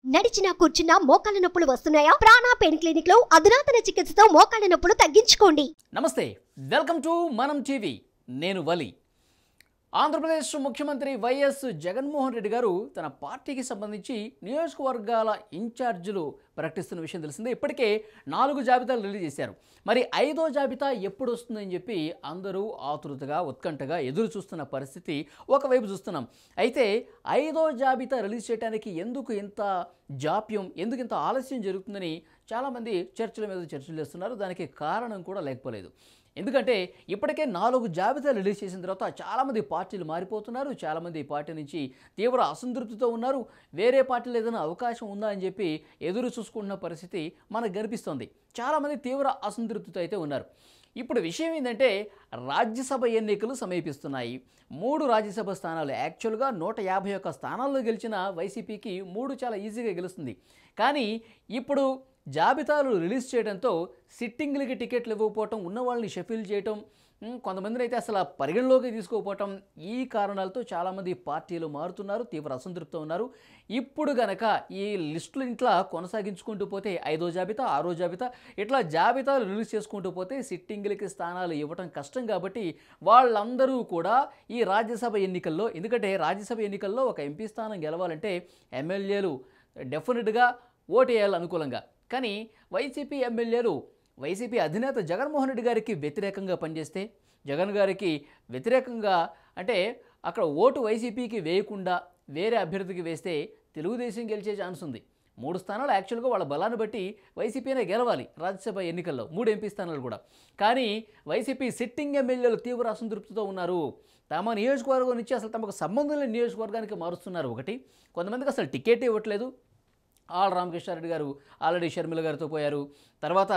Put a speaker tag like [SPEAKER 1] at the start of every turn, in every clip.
[SPEAKER 1] నడిచినా కూర్చున్నా మోకాళ్ళ నొప్పులు వస్తున్నాయా? ప్రాణ పెయిన్ క్లినిక్ లో అధునాతన చికిత్సతో మోకాళ్ళ నొప్పులు తగ్గించుకోండి.
[SPEAKER 2] నమస్తే, వెల్కమ్ టు మనం టీవీ. నేను వలి. ఆంధ్రప్రదేశ్ ముఖ్యమంత్రి వైఎస్ జగన్మోహన్ రెడ్డి గారు తన పార్టీకి సంబంధించి నియోజకవర్గాల ఇన్ఛార్జీలు ప్రకటిస్తున్న విషయం తెలిసిందే. ఇప్పటికే 4 జాబితాలు రిలీజ్ చేశారు. మరి 5వ జాబితా ఎప్పుడు వస్తుందని చెప్పి అందరూ ఆతృతగా ఉత్కంఠగా ఎదురు చూస్తున్న పరిస్థితి ఒకవైపు చూస్తున్నాం. అయితే 5వ జాబితా రిలీజ్ చేయడానికి ఎందుకు ఇంత జాప్యం, ఎందుకు ఇంత ఆలస్యం జరుగుతుందని చాలామంది చర్చల మీద చర్చలు చేస్తున్నారు. దానికి కారణం కూడా లేకపోలేదు. ఎందుకంటే ఇప్పటికే 4 జాబితాలు రిలీజ్ చేసిన తర్వాత చాలామంది పార్టీలు మారిపోతున్నారు. చాలామంది పార్టీ నుంచి తీవ్ర అసంతృప్తితో ఉన్నారు. వేరే పార్టీలు ఏదైనా అవకాశం ఉందా అని చెప్పి ఎదురు చూసుకుంటున్న పరిస్థితి మనకు కనిపిస్తోంది. చాలామంది తీవ్ర అసంతృప్తితో అయితే ఉన్నారు. ఇప్పుడు విషయం ఏంటంటే, రాజ్యసభ ఎన్నికలు సమీపిస్తున్నాయి. 3 రాజ్యసభ స్థానాలు, యాక్చువల్గా 151 స్థానాల్లో గెలిచిన వైసీపీకి 3 చాలా ఈజీగా గెలుస్తుంది. కానీ ఇప్పుడు జాబితాలు రిలీజ్ చేయడంతో సిట్టింగ్లకి టికెట్లు ఇవ్వకపోవటం, ఉన్న వాళ్ళని షఫిల్ చేయటం, కొంతమందిని అయితే అసలు పరిగణలోకి తీసుకోకపోవటం, ఈ కారణాలతో చాలామంది పార్టీలు మారుతున్నారు, తీవ్ర అసంతృప్తితో ఉన్నారు. ఇప్పుడు గనక ఈ లిస్టులు ఇట్లా కొనసాగించుకుంటూ పోతే 5వ జాబితా, 6వ జాబితా ఇట్లా జాబితాలు రిలీజ్ చేసుకుంటూ పోతే సిట్టింగ్లకి స్థానాలు ఇవ్వటం కష్టం. కాబట్టి వాళ్ళందరూ కూడా ఈ రాజ్యసభ ఎన్నికల్లో, ఎందుకంటే రాజ్యసభ ఎన్నికల్లో ఒక ఎంపీ స్థానం గెలవాలంటే ఎమ్మెల్యేలు డెఫినెట్గా ఓటేయాలి అనుకూలంగా. కానీ వైసీపీ ఎమ్మెల్యేలు వైసీపీ అధినేత జగన్మోహన్ రెడ్డి గారికి వ్యతిరేకంగా పనిచేస్తే, జగన్ గారికి వ్యతిరేకంగా అంటే అక్కడ ఓటు వైసీపీకి వేయకుండా వేరే అభ్యర్థికి వేస్తే తెలుగుదేశం గెలిచే ఛాన్స్ ఉంది. 3 స్థానాలు యాక్చువల్గా వాళ్ళ బలాన్ని బట్టి వైసీపీనే గెలవాలి రాజ్యసభ ఎన్నికల్లో, 3 ఎంపీ స్థానాలు కూడా. కానీ వైసీపీ సిట్టింగ్ ఎమ్మెల్యేలు తీవ్ర అసంతృప్తితో ఉన్నారు. తమ నియోజకవర్గం నుంచి అసలు తమకు సంబంధం లేని నియోజకవర్గానికి మారుస్తున్నారు. ఒకటి, కొంతమందికి అసలు టికెట్ ఇవ్వట్లేదు. ఆళ్ళ రామకృష్ణారెడ్డి గారు ఆల్రెడీ షర్మిల గారితో పోయారు. తర్వాత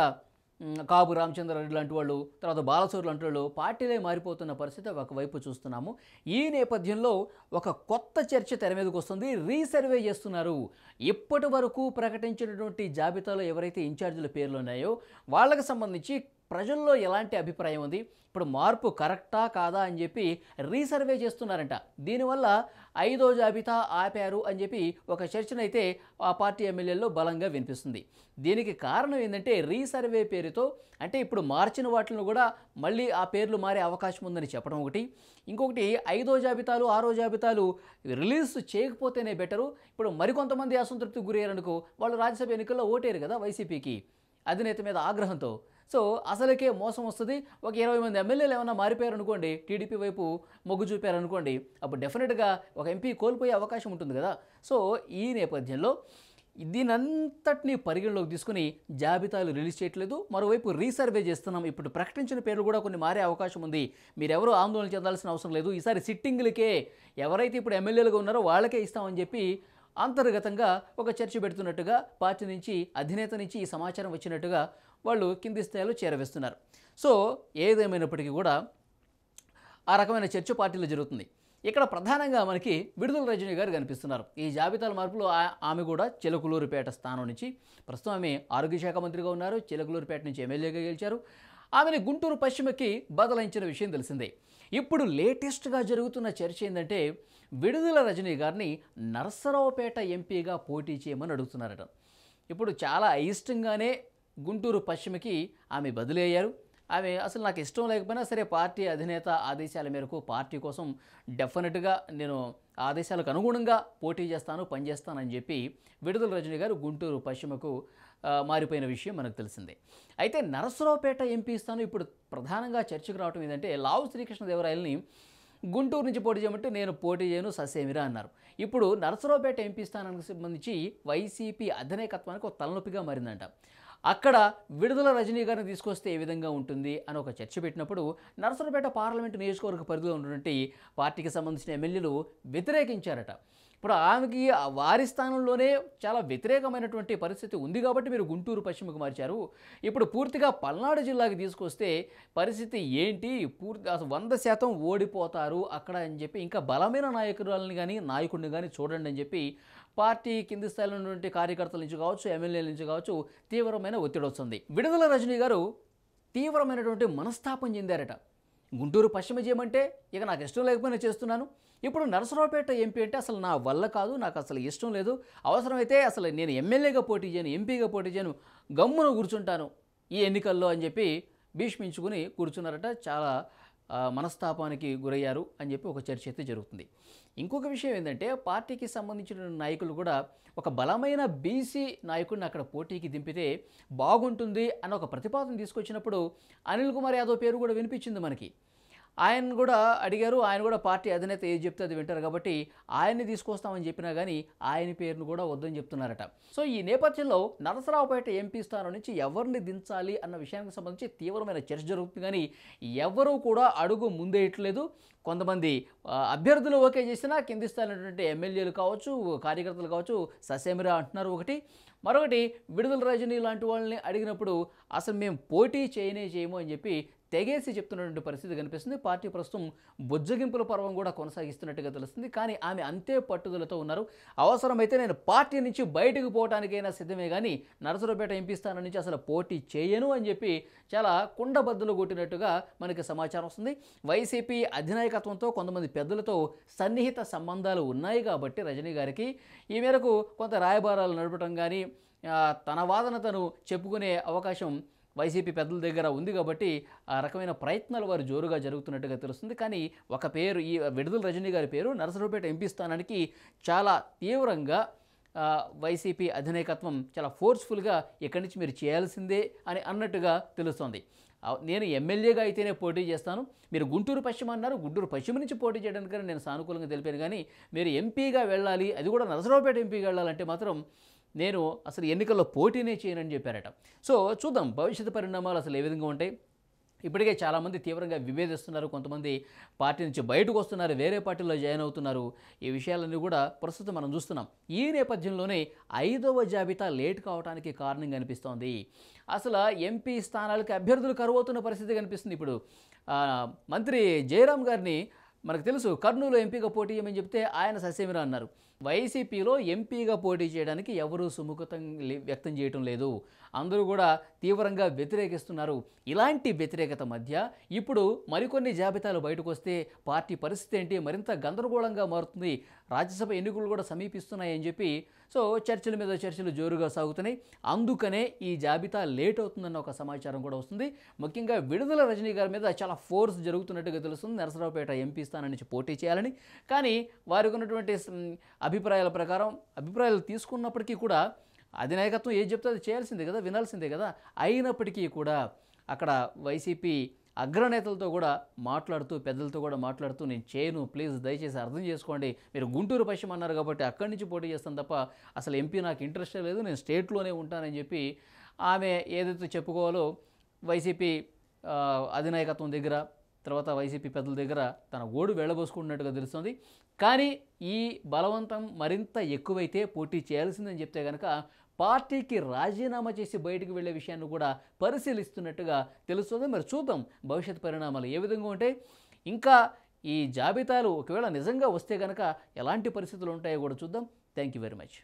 [SPEAKER 2] కాపు రామచంద్రారెడ్డి లాంటి వాళ్ళు, తర్వాత బాలసూరు లాంటి వాళ్ళు పార్టీలే మారిపోతున్న పరిస్థితి ఒకవైపు చూస్తున్నాము. ఈ నేపథ్యంలో ఒక కొత్త చర్చ తెర మీదకి వస్తుంది. రీసర్వే చేస్తున్నారు. ఇప్పటి వరకు ప్రకటించినటువంటి జాబితాలో ఎవరైతే ఇన్ఛార్జీల పేర్లు ఉన్నాయో వాళ్ళకి సంబంధించి ప్రజల్లో ఎలాంటి అభిప్రాయం ఉంది, ఇప్పుడు మార్పు కరెక్టా కాదా అని చెప్పి రీసర్వే చేస్తున్నారంట. దీనివల్ల 5వ జాబితా ఆపారు అని చెప్పి ఒక చర్చనైతే ఆ పార్టీ ఎమ్మెల్యేల్లో బలంగా వినిపిస్తుంది. దీనికి కారణం ఏంటంటే, రీసర్వే పేరుతో అంటే ఇప్పుడు మార్చిన వాటిని కూడా మళ్ళీ ఆ పేర్లు మారే అవకాశం ఉందని చెప్పడం ఒకటి. ఇంకొకటి, 5వ జాబితాలు 6వ జాబితాలు రిలీజ్ చేయకపోతేనే బెటరు. ఇప్పుడు మరికొంతమంది అసంతృప్తికి గురయ్యారనుకో, వాళ్ళు రాజ్యసభ ఎన్నికల్లో ఓటేరు కదా వైసీపీకి అధినేత మీద ఆగ్రహంతో. సో అసలుకే మోసం వస్తుంది. ఒక 20 మంది ఎమ్మెల్యేలు ఏమైనా మారిపోయారనుకోండి, టీడీపీ వైపు మొగ్గు చూపారనుకోండి, అప్పుడు డెఫినెట్గా ఒక ఎంపీ కోల్పోయే అవకాశం ఉంటుంది కదా. సో ఈ నేపథ్యంలో దీనంతటినీ పరిగణలోకి తీసుకుని జాబితాలు రిలీజ్ చేయట్లేదు. మరోవైపు రీసర్వే చేస్తున్నాం. ఇప్పుడు ప్రకటించిన పేర్లు కూడా కొన్ని మారే అవకాశం ఉంది. మీరెవరూ ఆందోళన చెందాల్సిన అవసరం లేదు. ఈసారి సిట్టింగ్లకే, ఎవరైతే ఇప్పుడు ఎమ్మెల్యేలుగా ఉన్నారో వాళ్ళకే ఇస్తామని చెప్పి అంతర్గతంగా ఒక చర్చ పెడుతున్నట్టుగా పార్టీ నుంచి, అధినేత నుంచి ఈ సమాచారం వచ్చినట్టుగా వాళ్ళు కింది స్థాయిలో చేరవేస్తున్నారు. సో ఏదేమైనప్పటికీ కూడా ఆ రకమైన చర్చ పార్టీలో జరుగుతుంది. ఇక్కడ ప్రధానంగా మనకి విడుదల రజనీ గారు కనిపిస్తున్నారు. ఈ జాబితాల మార్పులో ఆమె కూడా చిలకలూరుపేట స్థానం నుంచి, ప్రస్తుతం ఆమె ఆరోగ్య శాఖ మంత్రిగా ఉన్నారు, చిలకలూరుపేట నుంచి ఎమ్మెల్యేగా గెలిచారు. ఆమెను గుంటూరు పశ్చిమకి బదలాయించిన విషయం తెలిసిందే. ఇప్పుడు లేటెస్ట్గా జరుగుతున్న చర్చ ఏంటంటే, విడుదల రజనీ గారిని నరసరావుపేట ఎంపీగా పోటీ చేయమని అడుగుతున్నారట. ఇప్పుడు చాలా అయిష్టంగానే గుంటూరు పశ్చిమకి ఆమె బదిలీ అయ్యారు. ఆమె అసలు నాకు ఇష్టం లేకపోయినా సరే పార్టీ అధినేత ఆదేశాల మేరకు పార్టీ కోసం డెఫినెట్గా నేను ఆదేశాలకు అనుగుణంగా పోటీ చేస్తాను, పనిచేస్తానని చెప్పి విడుదల రజనీ గారు గుంటూరు పశ్చిమకు మారిపోయిన విషయం మనకు తెలిసిందే. అయితే నరసరావుపేట ఎంపీ స్థానం ఇప్పుడు ప్రధానంగా చర్చకు రావడం ఏంటంటే, లావు శ్రీకృష్ణదేవరాయలని గుంటూరు నుంచి పోటీ చేయమంటే నేను పోటీ చేయను ససేమిరా అన్నారు. ఇప్పుడు నరసరావుపేట ఎంపీ స్థానానికి సంబంధించి వైసీపీ అధినాయకత్వానికి ఒక తలనొప్పిగా మారిందంట. అక్కడ విడుదల రజనీ గారిని తీసుకొస్తే ఏ విధంగా ఉంటుంది అని ఒక చర్చ పెట్టినప్పుడు నరసరావుపేట పార్లమెంటు నియోజకవర్గ పరిధిలో ఉన్నటువంటి పార్టీకి సంబంధించిన ఎమ్మెల్యేలు వ్యతిరేకించారట. ఇప్పుడు ఆమెకి వారి స్థానంలోనే చాలా వ్యతిరేకమైనటువంటి పరిస్థితి ఉంది కాబట్టి మీరు గుంటూరు పశ్చిమకు మార్చారు. ఇప్పుడు పూర్తిగా పల్నాడు జిల్లాకి తీసుకొస్తే పరిస్థితి ఏంటి, పూర్తి 100% ఓడిపోతారు అక్కడ అని చెప్పి, ఇంకా బలమైన నాయకురాలని కానీ నాయకుడిని కానీ చూడండి అని చెప్పి పార్టీ కింది స్థాయిలో ఉన్నటువంటి కార్యకర్తల నుంచి కావచ్చు, ఎమ్మెల్యేల నుంచి కావచ్చు తీవ్రమైన ఒత్తిడి వస్తుంది. విడుదల రజనీ గారు తీవ్రమైనటువంటి మనస్తాపం చెందారట. గుంటూరు పశ్చిమ చేయమంటే ఇక నాకు ఇష్టం లేకపోయినా చేస్తున్నాను, ఇప్పుడు నరసరావుపేట ఎంపీ అంటే అసలు నా వల్ల కాదు, నాకు అసలు ఇష్టం లేదు, అవసరమైతే అసలు నేను ఎమ్మెల్యేగా పోటీ చేయను, ఎంపీగా పోటీ చేయను, గమ్మున కూర్చుంటాను ఈ ఎన్నికల్లో అని చెప్పి భీష్మించుకుని కూర్చున్నారట. చాలా మనస్తాపానికి గురయ్యారు అని చెప్పి ఒక చర్చ అయితే జరుగుతుంది. ఇంకొక విషయం ఏంటంటే పార్టీకి సంబంధించిన నాయకులు కూడా ఒక బలమైన బీసీ నాయకుడిని అక్కడ పోటీకి దింపితే బాగుంటుంది అన్న ఒక ప్రతిపాదన తీసుకొచ్చినప్పుడు అనిల్ కుమార్ యాదవ్ పేరు కూడా వినిపించింది మనకి. ఆయన కూడా అడిగారు, ఆయన కూడా పార్టీ అధినేత ఏది చెప్తే అది వింటారు కాబట్టి ఆయన్ని తీసుకొస్తామని చెప్పినా కానీ ఆయన పేరును కూడా వద్దని చెప్తున్నారట. సో ఈ నేపథ్యంలో నరసరావుపేట ఎంపీ స్థానం నుంచి ఎవరిని దించాలి అన్న విషయానికి సంబంధించి తీవ్రమైన చర్చ జరుగుతుంది, కానీ ఎవరూ కూడా అడుగు ముందేయట్లేదు. కొంతమంది అభ్యర్థులు ఓకే చేసినా కింది స్థాయినటువంటి ఎమ్మెల్యేలు కావచ్చు, కార్యకర్తలు కావచ్చు ససేమిరా అంటున్నారు ఒకటి. మరొకటి విడుదల రజనీ లాంటి వాళ్ళని అడిగినప్పుడు అసలు మేము పోటీ చేయము అని చెప్పి తెగేసి చెప్తున్నటువంటి పరిస్థితి కనిపిస్తుంది. పార్టీ ప్రస్తుతం బుజ్జగింపుల పర్వం కూడా కొనసాగిస్తున్నట్టుగా తెలుస్తుంది. కానీ ఆమె అంతే పట్టుదలతో ఉన్నారు. అవసరమైతే నేను పార్టీ నుంచి బయటకు పోవడానికైనా సిద్ధమే, కానీ నరసరావుపేట ఎంపీ స్థానం నుంచి అసలు పోటీ చేయను అని చెప్పి చాలా కుండబద్దలు కొట్టినట్టుగా మనకి సమాచారం వస్తుంది. వైసీపీ అధినాయకత్వంతో కొంతమంది పెద్దలతో సన్నిహిత సంబంధాలు ఉన్నాయి కాబట్టి రజనీ గారికి ఈ మేరకు కొంత రాయబారాలు నడపడం కానీ తన వాదన తను చెప్పుకునే అవకాశం వైసీపీ పెద్దల దగ్గర ఉంది కాబట్టి ఆ రకమైన ప్రయత్నాలు వారు జోరుగా జరుగుతున్నట్టుగా తెలుస్తుంది. కానీ ఒక పేరు, ఈ విడుదల రజనీ గారి పేరు నరసరావుపేట ఎంపీ స్థానానికి చాలా తీవ్రంగా వైసీపీ అధినాయకత్వం చాలా ఫోర్స్ఫుల్గా ఇక్కడి నుంచి మీరు చేయాల్సిందే అని అన్నట్టుగా తెలుస్తోంది. నేను ఎమ్మెల్యేగా అయితేనే పోటీ చేస్తాను, మీరు గుంటూరు పశ్చిమ అన్నారు, గుంటూరు పశ్చిమ నుంచి పోటీ చేయడానికని నేను సానుకూలంగా తెలిపాను, కానీ మీరు ఎంపీగా వెళ్ళాలి, అది కూడా నరసరావుపేట ఎంపీగా వెళ్ళాలంటే మాత్రం నేను అసలు ఎన్నికల్లో పోటీనే చేయనని చెప్పారట. సో చూద్దాం భవిష్యత్తు పరిణామాలు అసలు ఏ విధంగా ఉంటాయి. ఇప్పటికే చాలామంది తీవ్రంగా విభేదిస్తున్నారు, కొంతమంది పార్టీ నుంచి బయటకు వస్తున్నారు, వేరే పార్టీలో జాయిన్ అవుతున్నారు. ఈ విషయాలన్నీ కూడా ప్రస్తుతం మనం చూస్తున్నాం. ఈ నేపథ్యంలోనే 5వ జాబితా లేట్ కావడానికి కారణం కనిపిస్తోంది. అసలు ఎంపీ స్థానాలకు అభ్యర్థులు కరువవుతున్న పరిస్థితి కనిపిస్తుంది. ఇప్పుడు మంత్రి జయరాం గారిని మనకు తెలుసు కర్నూలు ఎంపీగా పోటీ చేయమని చెప్తే ఆయన ససేమిరా అన్నారు. వైసీపీలో ఎంపీగా పోటీ చేయడానికి ఎవరూ సుముఖతం వ్యక్తం చేయటం లేదు, అందరూ కూడా తీవ్రంగా వ్యతిరేకిస్తున్నారు. ఇలాంటి వ్యతిరేకత మధ్య ఇప్పుడు మరికొన్ని జాబితాలు బయటకు వస్తే పార్టీ పరిస్థితి ఏంటి, మరింత గందరగోళంగా మారుతుంది, రాజ్యసభ ఎన్నికలు కూడా సమీపిస్తున్నాయని చెప్పి సో చర్చల మీద చర్చలు జోరుగా సాగుతున్నాయి. అందుకనే ఈ జాబితా లేట్ అవుతుందన్న ఒక సమాచారం కూడా వస్తుంది. ముఖ్యంగా విడుదల రజనీ గారి మీద చాలా ఫోర్స్ జరుగుతున్నట్టుగా తెలుస్తుంది, నరసరావుపేట ఎంపీ స్థానం నుంచి పోటీ చేయాలని. కానీ వారికి ఉన్నటువంటి అభిప్రాయాల ప్రకారం అభిప్రాయాలు తీసుకున్నప్పటికీ కూడా అధినాయకత్వం ఏది చెప్తే అది చేయాల్సిందే కదా, వినాల్సిందే కదా. అయినప్పటికీ కూడా అక్కడ వైసీపీ అగ్రనేతలతో కూడా మాట్లాడుతూ, పెద్దలతో కూడా మాట్లాడుతూ నేను చేయను, ప్లీజ్ దయచేసి అర్థం చేసుకోండి, మీరు గుంటూరు పశ్చిమ అన్నారు కాబట్టి అక్కడి నుంచి పోటీ చేస్తాను తప్ప అసలు ఎంపీ నాకు ఇంట్రెస్టే లేదు, నేను స్టేట్లోనే ఉంటానని చెప్పి ఆమె ఏదైతే చెప్పుకోవాలో వైసీపీ అధినాయకత్వం దగ్గర, తర్వాత వైసీపీ పెద్దల దగ్గర తన ఓడు వెళ్ళబోసుకుంటున్నట్టుగా తెలుస్తుంది. కానీ ఈ బలవంతం మరింత ఎక్కువైతే పోటీ చేయాల్సిందని చెప్తే కనుక పార్టీకి రాజీనామా చేసి బయటకు వెళ్ళే విషయాన్ని కూడా పరిశీలిస్తున్నట్టుగా తెలుస్తుంది. మరి చూద్దాం భవిష్యత్ పరిణామాలు ఏ విధంగా ఉంటాయి. ఇంకా ఈ జాబితాలు ఒకవేళ నిజంగా వస్తే కనుక ఎలాంటి పరిస్థితులు ఉంటాయో కూడా చూద్దాం. Thank you very much.